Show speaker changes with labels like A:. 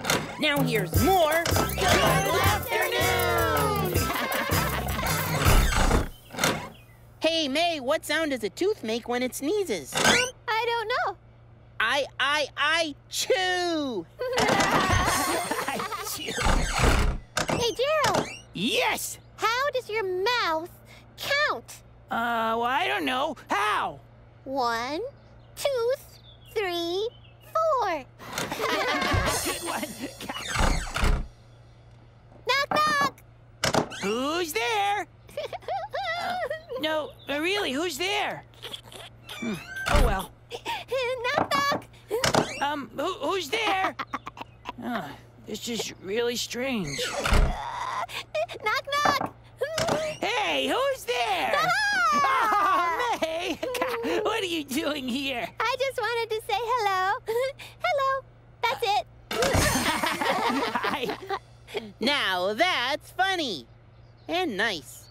A: Now here's more.
B: Good afternoon!
A: Hey, May, what sound does a tooth make when it sneezes?
B: I don't know.
A: I chew!
B: Hey, Gerald,
C: Yes!
B: how does your mouth count?
C: Well, I don't know. How?
B: 1, 2, 3, 4.
C: Good one.
B: Knock, knock!
C: Who's there? No, really, who's there? Oh, well.
B: Knock, knock!
C: Who's there? This is really strange.
B: Knock, knock!
C: Hey, who's there? Oh, May! What are you doing here?
B: I just wanted to say hello. Hello. That's it.
C: Hi.
A: Now that's funny. And nice.